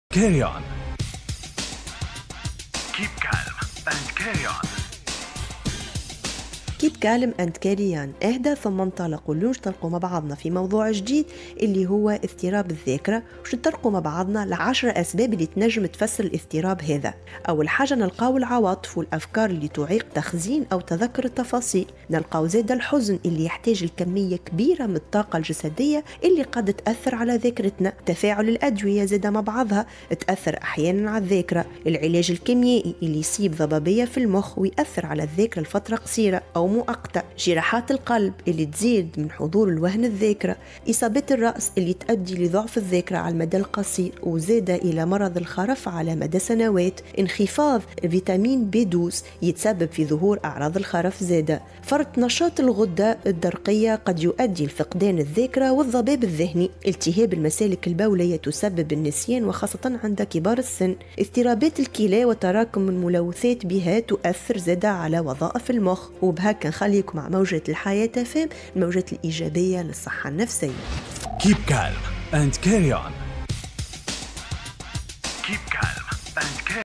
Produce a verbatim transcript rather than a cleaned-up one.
Carry on. Keep calm and carry on. كيب كالم أند كاريان. اهدى ثم انطلقوا. نطلقوا مع بعضنا في موضوع جديد اللي هو اضطراب الذاكرة، وش نطرقوا مع بعضنا لعشر أسباب اللي تنجم تفسر الاضطراب هذا. أول حاجة نلقاو العواطف والأفكار اللي تعيق تخزين أو تذكر التفاصيل. نلقاو زاد الحزن اللي يحتاج لكمية كبيرة من الطاقة الجسدية اللي قد تأثر على ذاكرتنا. تفاعل الأدوية زاد مع بعضها تأثر أحيانا على الذاكرة. العلاج الكيميائي اللي يصيب ضبابية في المخ ويأثر على الذاكرة لفترة قصيرة أو مؤقتة. جراحات القلب اللي تزيد من حضور الوهن الذاكرة. إصابات الرأس اللي تؤدي لضعف الذاكرة على المدى القصير وزاد إلى مرض الخرف على مدى سنوات. انخفاض فيتامين بي اثنا عشر يتسبب في ظهور أعراض الخرف زادة. فرط نشاط الغدة الدرقية قد يؤدي لفقدان الذاكرة والضباب الذهني. التهاب المسالك البولية تسبب النسيان وخاصة عند كبار السن. اضطرابات الكلى وتراكم الملوثات بها تؤثر زادة على وظائف المخ. وبهكا نخليكم مع موجة الحياة فهم، الموجة الإيجابية للصحة النفسية. Keep calm and carry on. Keep calm and carry on.